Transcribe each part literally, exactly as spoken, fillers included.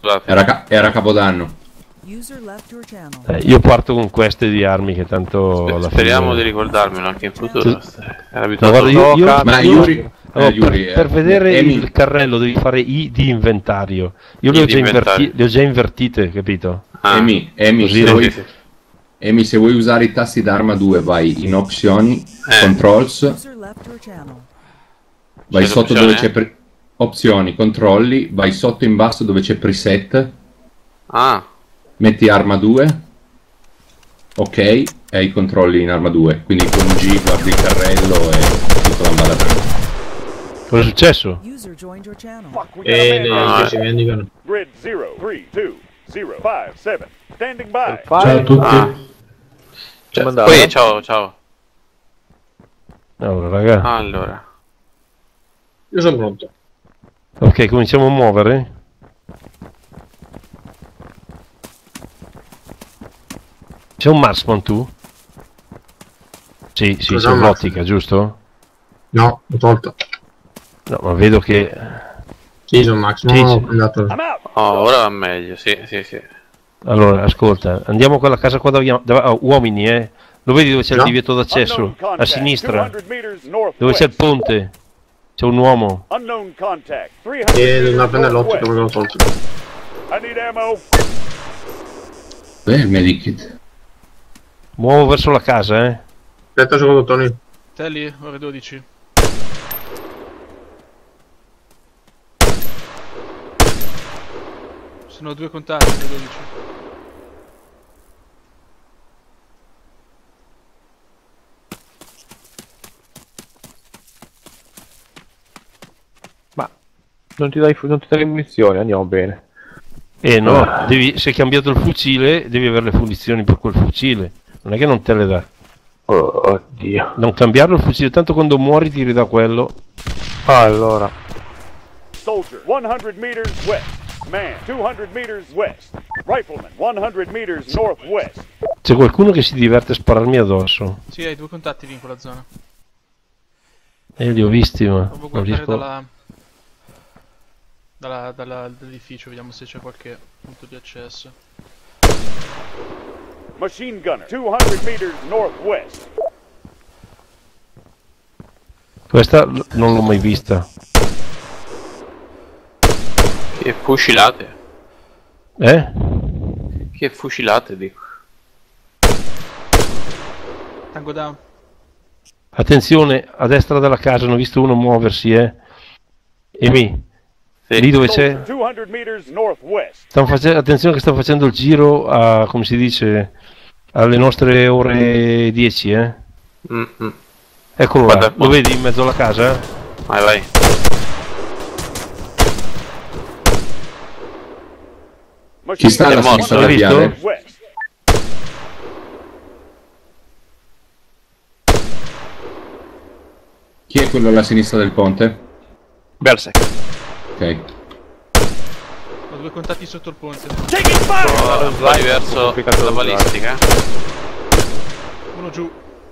Era, ca era Capodanno. Eh, io parto con queste di armi che tanto... Sper alla speriamo fine... di ricordarmelo anche in futuro. Sì. Era No, guarda, io, io, ma io, Yuri, allora, eh, Yuri, per, eh, per vedere Emi. il carrello devi fare I di inventario. Io I le ho, di già inventario. inverti le ho già invertite, capito? Ah. Emi, Emi, Così se non- vuoi, sì, sì. Emi, se vuoi usare i tasti d'arma due, vai in opzioni, Eh. controls, vai C'è sotto l'opzione? dove c'è pre- opzioni, controlli, vai sotto in basso dove c'è preset, Ah, metti arma due, ok, e hai i controlli in arma due, quindi con G guardi il carrello e tutto l'ambalato. Cosa è successo? E le Ah, che si vendicano. Grid zero three two zero five seven. Standing by. Ciao a tutti. ah. Cioè, poi ciao, ciao. Allora, raga. Allora. Io sono pronto. Ok, cominciamo a muovere. C'è un marksman tu? Sì, sì, Cos'è c'è un un'ottica, giusto? No, l'ho tolto. No, ma vedo che... Sì, sono Max, no, Sì, ho sì. andato. I'm out. Oh, ora va meglio, sì, sì, sì. Allora, ascolta, andiamo a quella casa qua da, da ah, uomini, eh? Lo vedi dove c'è il No. divieto d'accesso? Unknown A contact. sinistra, two hundred meters northwest. dove c'è il ponte. C'è un uomo. Unknown contact. three hundred E devo andare a meters prendere l'ottica northwest. perché l'ho tolto. I need ammo. Beh, il medikit. Muovo verso la casa, eh? Aspetta un secondo, Tony. Te lì, ore dodici. Sono due contatti, ore dodici. Ma non ti dai, non ti dai munizioni, andiamo bene. Eh no, devi, se hai cambiato il fucile, devi avere le munizioni per quel fucile. Non è che non te le dà. Oh, oddio. Non cambiarlo il fucile, tanto quando muori ti ridà quello. Allora, Soldier. one hundred meters west. Man. two hundred meters west. Rifleman. one hundred meters northwest. C'è qualcuno che si diverte a spararmi addosso. Sì, hai due contatti lì in quella zona. E li ho visti, ma Provo a non guardare riesco... dalla... Dalla, dalla, dall'edificio, vediamo se c'è qualche punto di accesso. Machine gunner. two hundred meters northwest. Questa l- non l'ho mai vista. Che fucilate. Eh? Che fucilate, dico. Tango down. Attenzione, a destra della casa, ne ho visto uno muoversi, eh. E mi... Sì. Lì dove c'è... two hundred meters northwest. Stanno face- attenzione che stanno facendo il giro a, come si dice, alle nostre ore dieci, eh. Mm -mm. Eccolo Guarda là, qua. lo vedi in mezzo alla casa? Vai, vai. Chi sta alla È morto, sinistra l'hai del visto? viale? West. Chi è quello alla sinistra del ponte? Berserk. Ok. Ho due contatti sotto il ponte. Taking fire. Oh, un po' diverso complicato la da usare. balistica. Uno giù.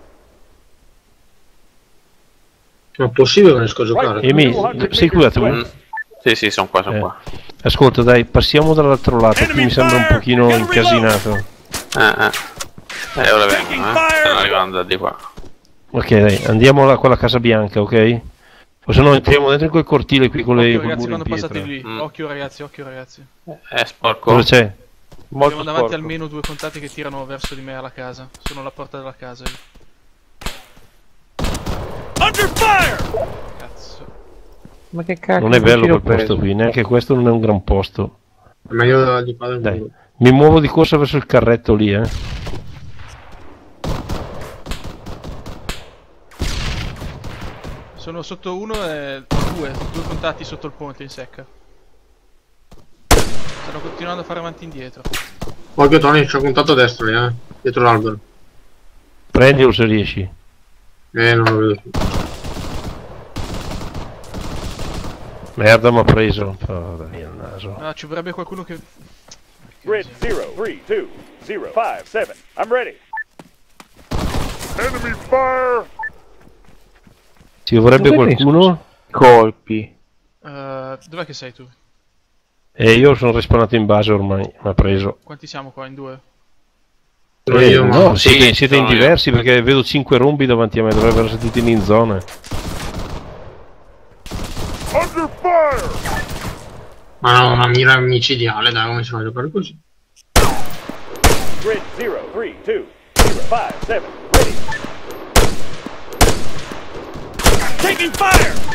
Ma è possibile che non riesco a giocare? Emi, sei qui tu? Mm. Sì, sì, sono qua, sono Eh. qua. Ascolta dai, passiamo dall'altro lato, qui mi sembra un pochino incasinato. Eh, eh. Eh, ora vengono, eh. Stanno arrivando da di qua. Ok dai, andiamo a quella casa bianca, ok? O se no entriamo dentro in quel cortile qui con le Occhio col ragazzi muro in quando passate pietra. lì. Mm. Occhio ragazzi, occhio ragazzi. È sporco. Cosa c'è? Molto Abbiamo davanti sporco. almeno due contatti che tirano verso di me alla casa. Sono alla porta della casa io. Under fire. Cazzo. Ma che cacchio? Non è bello fucile ho quel posto preso? qui, neanche questo non è un gran posto. È meglio di fare il Dai, muro. mi muovo di corsa verso il carretto lì, eh. Sono sotto uno e due, due contatti sotto il ponte in secca. Stanno continuando a fare avanti e indietro. Occhio Tony, c'ho contatto a destra lì, eh. Dietro l'albero. Prendilo se riesci. Eh, non lo vedo più. Merda, mi ha preso. Oh, dai, il naso. Ah, ci vorrebbe qualcuno che... Grid zero three two zero five seven. I'm ready. Enemy fire. Ci vorrebbe Dov'è che qualcuno? Colpi. Uh, dov'è che sei tu? E io sono respawnato in base ormai, mi ha preso. Quanti siamo qua? In due? Sono Eh, io, ma... no, Sì, siete, siete in sono io. diversi perché vedo cinque rombi davanti a me, dovrebbero essere tutti in zona. Under fire! Ma no, una mira micidiale, dai, come si fa a giocare così? Grid zero three two zero five seven, ready. Taking fire!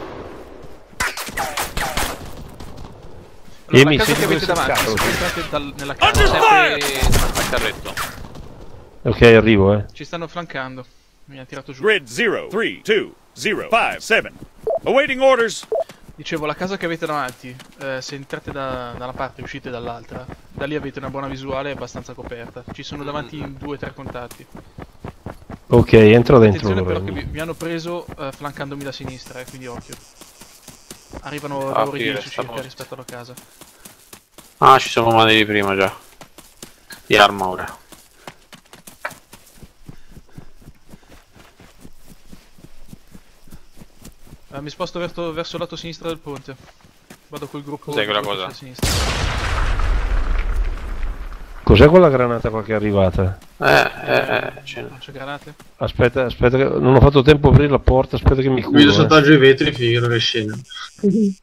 Allora, Emi, la casa sei che avete dove sei davanti, stato? se entrate dal- nella casa, Sempre al carretto. Ok, arrivo, eh. ci stanno flancando. Mi ha tirato giù. Grid zero three two zero five seven, awaiting orders. Dicevo, la casa che avete davanti, eh, se entrate da, da una parte e uscite dall'altra, da lì avete una buona visuale e abbastanza coperta. Ci sono davanti in due o tre contatti. Ok, entro dentro. Attenzione allora. però che vi, vi hanno preso eh, flancandomi da sinistra, eh, quindi occhio. Arrivano Ah, da ore sì, dieci resta circa molto. rispetto alla casa. Ah, ci siamo comandi di prima già. Di arma ora. Eh, mi sposto verso, verso il lato sinistro del ponte. Vado col gruppo. Cos'è quella gruppo cosa? a sinistra. Cos'è quella granata qua che è arrivata? Eh, eh, eh, c'è. Non c'è granate? Aspetta, aspetta, che non ho fatto tempo a aprire la porta, aspetta che mi curo. Vedo eh. saltaggio i vetri, figo, che scena. Eh,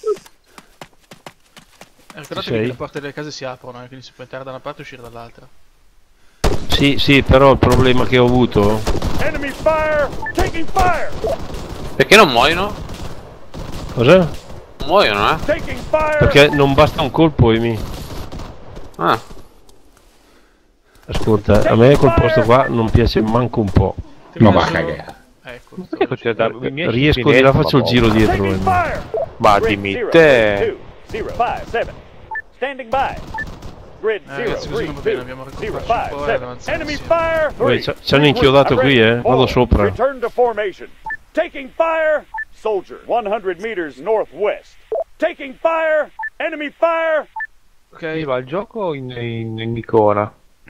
ricordatevi sei? che le porte delle case si aprono, eh, quindi si può entrare da una parte e uscire dall'altra. Sì, sì, però il problema che ho avuto... Enemy fire! Taking fire! Perché non muoiono? Cos'è? Non muoiono, eh? Taking fire! Perché non basta un colpo, Emi. Ah, Ascolta, a me quel posto qua non piace manco un po'. Ma va a Adesso- cagare. Ecco. Che continua a darmi i miei Riesco cinesi, di là, ma faccio il boh. giro dietro. Taking Emi. fire! Ma Grid dimmi zero te. three two zero five seven, standing by. Grid Eh, zero ragazzi, così three non va bene, two dobbiamo zero recuperaci un five po' e seven, avanzare enemy insieme. fire! Uè, Three. ci- ci hanno inchiodato qui, eh. Vado sopra. Return to formation. Taking fire! Soldier, one hundred meters northwest. Taking fire! Enemy fire! Ok, Va al gioco in, in, in icona.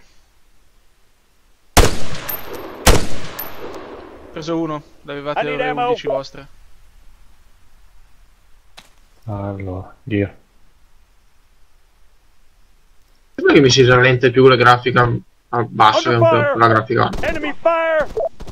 preso uno, I l'avevate need ore ammo. undici vostre. Allora, Dio. Sembra che mi si rallenta più la grafica a basso che Under fire. la grafica. Enemy fire!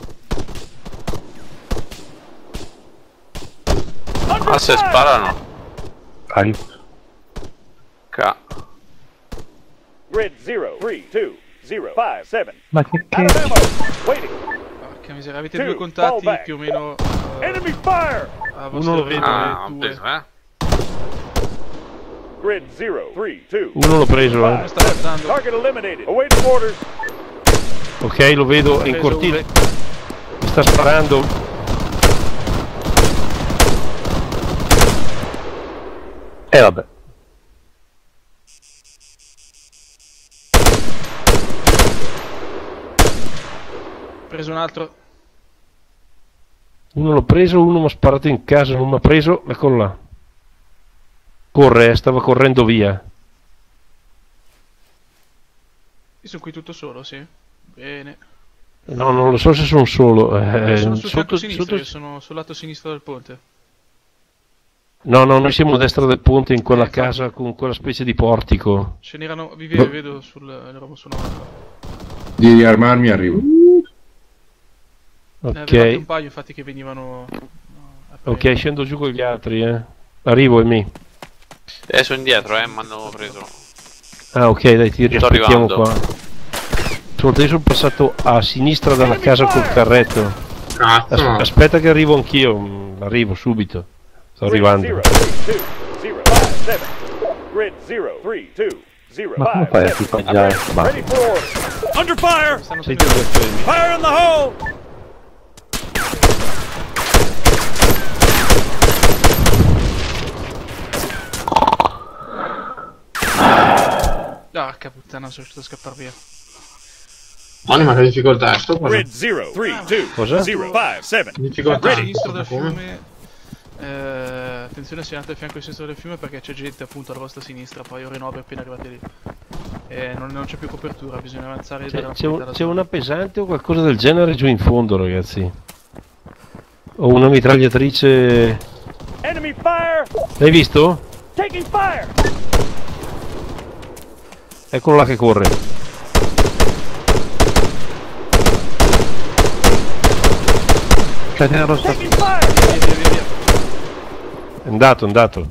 Under ah, se fire! sparano. Arrivo. Ca. Grid zero three two zero five seven. Ma che Out of che... ammo. Waiting. Porca miseria, avete Two, due contatti fall back. più o meno eh, Enemy fire! a Uno vostre lo vedo, Ah, ho due. preso, eh? Grid zero three two. Uno l'ho preso, Uno eh. sta avanzando. Target eliminated. Awaiting orders. Ok, lo vedo, è in Preso cortile. Mi sta sparando. Eh vabbè. Preso un altro. Uno l'ho preso, uno mi ha sparato in casa, non mi ha preso, eccolo là. Corre, eh, stava correndo via. Io sono qui tutto solo, sì. Bene. No, non lo so se sono solo. eh, Io sono sul fianco sotto- sinistro, sotto- io sono sul lato sinistro del ponte. No, no, noi siamo a destra del ponte in quella Eh, infatti. casa con quella specie di portico. Ce n'erano. Vi vedo, vi vedo sul. eravamo su una mappa. Di riarmarmi arrivo. Ne avevate un Ok, paio infatti che venivano. no, a ok, prendere. scendo giù con gli altri, eh. Arrivo, Emi. Adesso indietro, eh, mi hanno preso. Ah, ok, dai, ti Sto riaspettiamo arrivando. qua. Sono adesso passato a sinistra dalla casa col carretto. Cazzo, As- no. aspetta che arrivo anch'io, mm, arrivo subito. Sto Grid arrivando. zero three two zero five seven. Grid zero three two zero Ma come five fai a seven. equipaggiare? Ma Ready for orders. Under fire! Stanno Sei tu tenendo- questo, Emi. Fire in the hole! Ah, che puttana, sono riuscito a scappare via. Oni, ma che difficoltà è sto qua? Grid zero three two Cosa? zero five seven. Difficoltà. A sinistro del Come? fiume. Eh, attenzione se andate a fianco sinistro del fiume perché c'è gente appunto alla vostra sinistra, poi ore nove appena arrivate lì. E non, non c'è più copertura, bisogna avanzare e dare C'è, una c'è puntata un- alla c'è zona. una pesante o qualcosa del genere giù in fondo, ragazzi. Ho una mitragliatrice. Enemy fire! L'hai visto? Taking fire! Eccolo là che corre. Catena rossa. Taking fire! Via, via, via, via. È andato, è andato.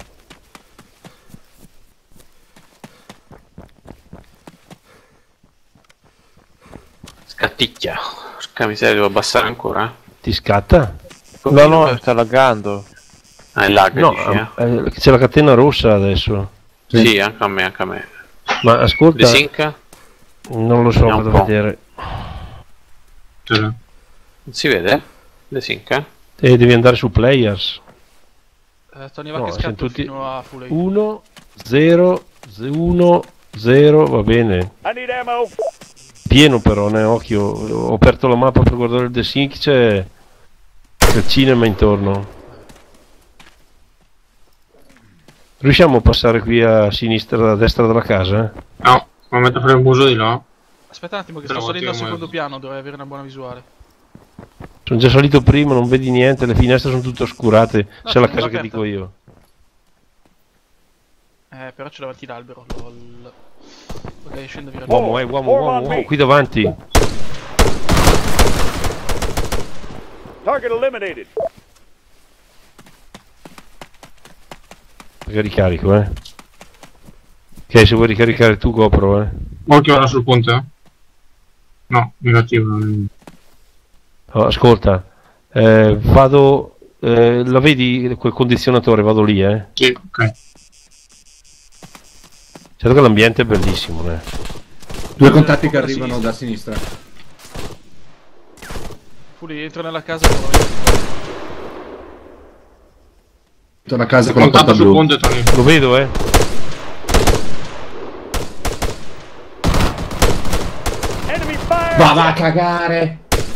Scatticchia. Porca miseria, devo abbassare ancora, eh. Ti scatta? No, no, sta laggando. Ah, il lag, No, dici, eh? eh, c'è la catena rossa adesso. Sì. Sì, anche a me, anche a me. Ma ascolta, Desync? non lo so, Vediamo vado un a po'. vedere. Cioè, Non si vede? Desync, eh? E devi andare su players. Eh, Tony va No, che siamo scatto tutti- fino a full H D. uno, zero, uno, zero, va bene. I need ammo. Pieno però, ne occhio. Ho aperto la mappa per guardare il desync, c'è c'è il cinema intorno. Riusciamo a passare qui a sinistra, a destra della casa? no, mi metto a fare un muso di là. Aspetta un attimo che Però sto salendo al ottiamo- secondo piano, dovrei avere una buona visuale. Sono già salito prima, non vedi niente, le finestre sono tutte oscurate. No, C'è la sono casa che aperta. dico io. Eh, però c'è davanti l'albero. Lol. Ok, scendo via. Uomo, eh, uomo, uomo, uomo, qui davanti. Target eliminated. Perché ricarico, eh. Ok, se vuoi ricaricare tu, copro, eh. Occhio ora sul ponte, eh? No, negativo. non- Oh, ascolta, eh, vado. Eh, la vedi quel condizionatore? Vado lì, eh. Sì, ok. Certo che l'ambiente è bellissimo, eh. Due contatti che Da arrivano sinistra. da sinistra. Fully, entro nella casa e poi... La casa con la Contatto porta sul blu. ponte, Tony. Lo vedo, eh. Enemy fire! Va, va a cagare!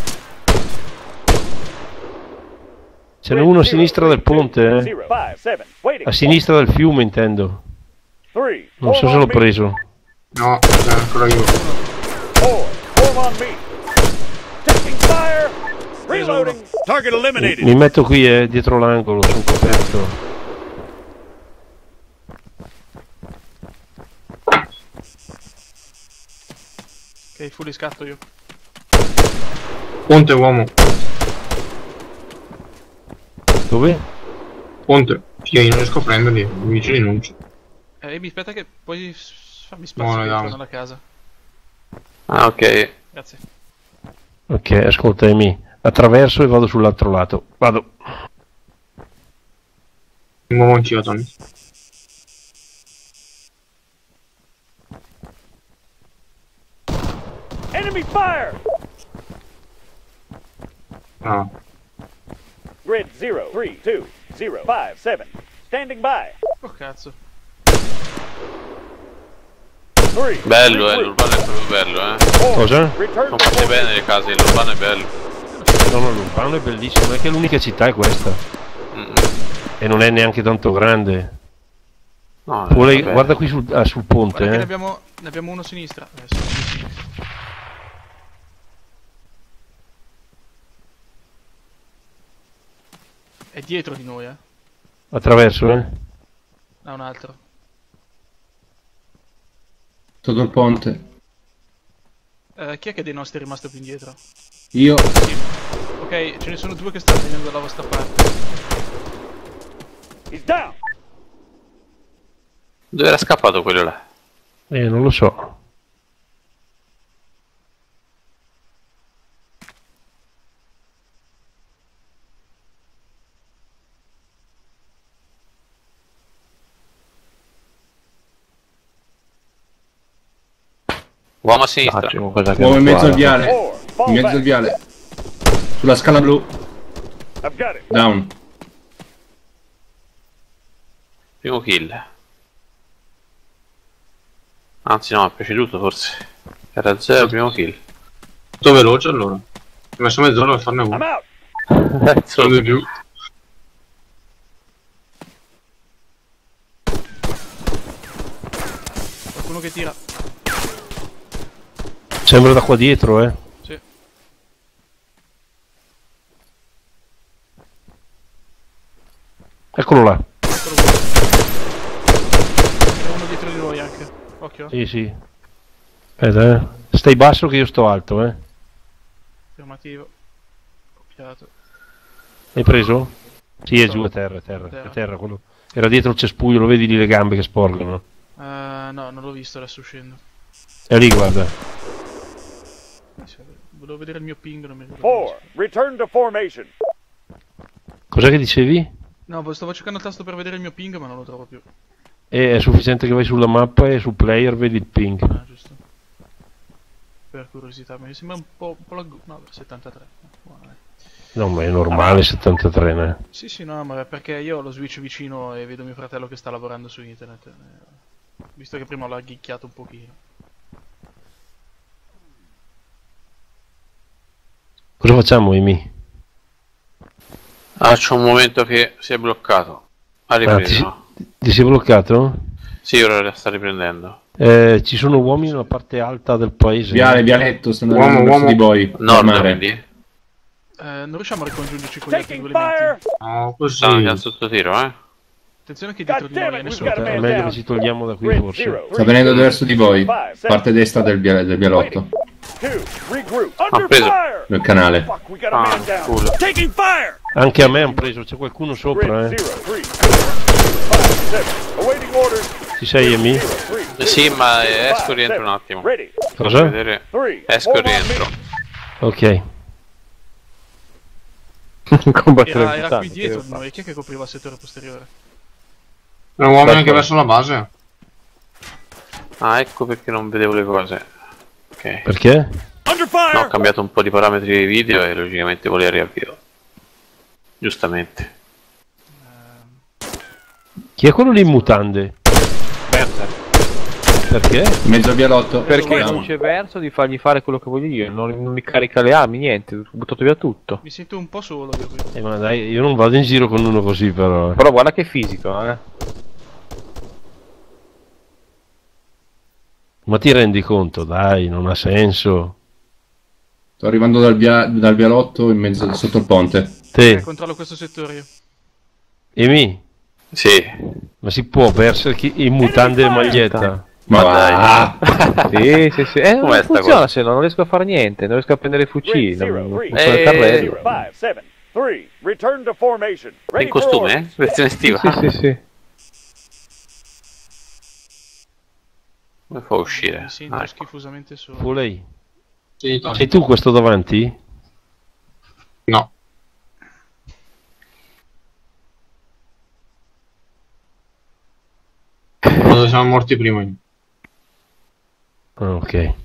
Ce n'è uno a sinistra del ponte, eh. Zero, five, seven, waiting. A sinistra del fiume, intendo. Three, Non so form se on l'ho me. preso. No, è ancora io. Four, form on me. Taking fire! Reloading! Target eliminated. Mi metto qui, eh, dietro l'angolo, sono coperto. Ok, fully scatto io. Ponte, uomo. Dove? Ponte. Sì, io non riesco a prenderli. I vicini non c'è. Eh, mi aspetta che poi s- fammi No, spazio no, dentro no. nella casa. Ah, ok. Grazie. Ok, ascolta, Amy. Attraverso e vado sull'altro lato. Vado. Mi muovo anch'io, Tony. Enemy fire! Ah. Grid zero, three, two, zero, five, seven. Standing by. Oh cazzo. Three. Bello, eh, three, l'urbano è proprio bello, eh. four. Cosa? Return Sono to fatte point. bene le case, l'urbano è bello. No, no, l'urbano è bellissimo, è che l'unica città è questa. Mm. E non è neanche tanto grande. No, Vuole- vabbè. guarda qui sul, ah, sul ponte, Guarda che ne eh. abbiamo, ne abbiamo uno a sinistra. Adesso. È dietro di noi, eh. Attraverso, eh. No, un altro. Sotto il ponte. Eh, chi è che dei nostri è rimasto più indietro? Io. Ok, ce ne sono due che stanno venendo dalla vostra parte. He's down. Dove era scappato quello là? Eh, non lo so. Uomo a sinistra. Ah, c'è qualcosa che Uomo in non mezzo al quadra. viale. Four. Fall In mezzo back. al viale. Sulla scala blu. I've got it. Down. Primo kill. Anzi no, ha preceduto forse. Era zero, primo kill. Tutto veloce allora. Ho messo mezz'ora per farne I'm uno. out. Sono di più. Qualcuno che tira. Sembra da qua dietro, eh. Sì. Eccolo là. Eccolo qua. Occhio. Sì, sì. Aspetta, eh. Stai basso che io sto alto, eh. Affermativo. Copiato. Hai preso? Sì, è giù a terra, a terra, Terra. a terra quello. Era dietro il cespuglio, lo vedi lì le gambe che sporgono. Uh, no, non l'ho visto, adesso uscendo. È lì, guarda. Volevo vedere il mio ping, non mi ricordo. Four, return to formation. Cos'è che dicevi? No, stavo cercando il tasto per vedere il mio ping, ma non lo trovo più. E è sufficiente che vai sulla mappa e su player vedi il ping. Ah, giusto. Per curiosità, mi sembra un po', un po' laggu... No, settantatré. Buono, dai. No, ma è normale settantatré, né? Sì, sì, no, ma perché io ho lo switch vicino e vedo mio fratello che sta lavorando su internet. eh, Visto che prima l'ho agghicchiato un pochino. Cosa facciamo, Amy? Ah, c'è un momento che si è bloccato. Ha Ah, ti, ripreso. ti sei bloccato? Sì, ora la sta riprendendo. Eh, ci sono uomini nella parte alta del paese. Viale, vialetto, stanno Uomo, andando verso uomo. di voi. Nord, al mare. quindi. Eh, non riusciamo a ricongiungerci con gli altri Taking due elementi. fire. No, così. Stanno già sotto tiro, eh. Attenzione che dietro God di noi damn è it, nessuno. we've got a È man meglio down. che ci togliamo da qui, Grid forse. zero, Sta venendo verso di voi. five, seven, Parte destra del, via- del vialotto, two, regroup. Under preso. fire. nel canale. Fuck, we got a Ah, man down. culo. Taking fire. Anche a me hanno preso, c'è qualcuno sopra, Grid eh. zero, three, five, seven. Awaiting orders. Ci sei, Amy? Zero, three, Eh Sì, ma eh, esco e five, rientro un seven. attimo. Ready. Cosa? Vedere. Three. Esco e Hold on rientro. me. Ok. Combattere Era, il era qui mutante, dietro che di noi. Chi è che copriva il settore posteriore? Era un uomo Ecco. anche verso la base. Ah, ecco perché non vedevo le cose. Ok. Perché? Under No, ho fire. cambiato un po' di parametri dei video e logicamente volevo riavvio. Giustamente. Chi è quello lì in mutande? Perché? In mezzo al vialotto. Perché Andiamo. non c'è verso di fargli fare quello che voglio io, non, non mi carica le armi, niente, ho buttato via tutto. Mi sento un po' solo io qui. Eh, ma dai, io non vado in giro con uno così, però. eh. Però guarda che fisico, eh. Ma ti rendi conto? Dai, non ha senso. Sto arrivando dal, via- dal vialotto in mezzo sotto il ponte. Eh, Te, controllo questo settore io. Amy, Sì. ma si può Berserk in mutande e maglietta? Ma, Ma va. Sì, sì, sì. Eh, Com'è non sta funziona cosa? se no, non riesco a fare niente, non riesco a prendere i fucili, Grid non, zero, non three. funziona il Eh, carrello. Zero, five, seven, three. Return to formation. È Ready in for costume, orders. eh? Versione estiva. Sì, sì, sì. Come fa a uscire? Mi sento Ah, ecco. schifosamente solo. Fu lei. Sì, to- Sei tu questo davanti? No. Quando siamo morti prima. Ah, ok.